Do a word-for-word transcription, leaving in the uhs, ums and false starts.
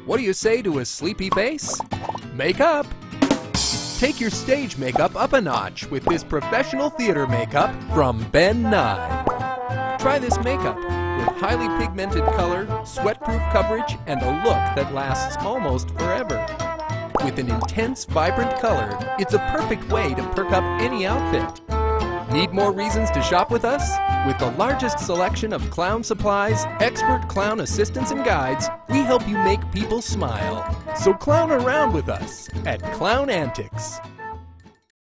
What do you say to a sleepy face? Makeup! Take your stage makeup up a notch with this professional theater makeup from Ben Nye. Try this makeup with highly pigmented color, sweat-proof coverage, and a look that lasts almost forever. With an intense, vibrant color, it's a perfect way to perk up any outfit. Need more reasons to shop with us? With the largest selection of clown supplies, expert clown assistants and guides, we help you make people smile. So clown around with us at Clown Antics.